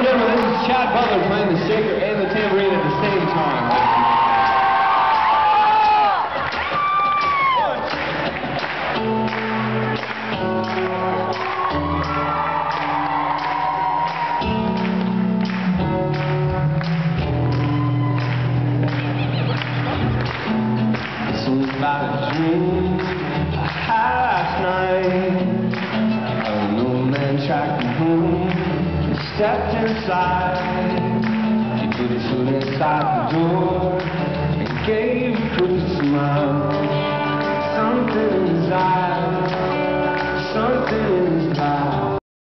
gentlemen, this is Chad Butler playing the shaker and the tambourine at the same time. This was about a dream I had last night. An old man tracked me home. He stepped inside. He put his foot inside the door and gave a quick smile. Something in his eyes, something in his eyes.